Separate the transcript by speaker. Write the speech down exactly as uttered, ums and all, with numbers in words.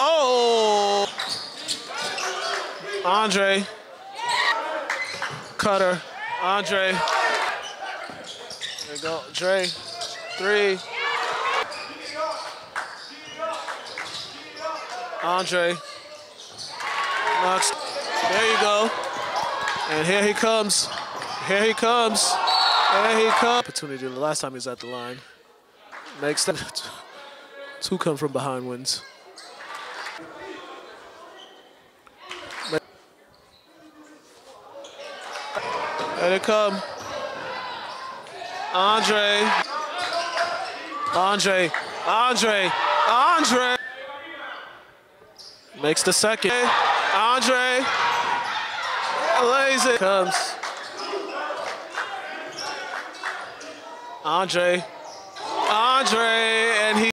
Speaker 1: Oh! Andre. Cutter. Andre. There you go. Dre. Three. Andre. Knocks. There you go. And here he comes. Here he comes. Here he comes. Opportunity the last time he was at the line. Makes that. Two come from behind wins. There they come. Andre. Andre. Andre. Andre. Makes the second. Andre. Lays it. Comes. Andre. Andre. And he.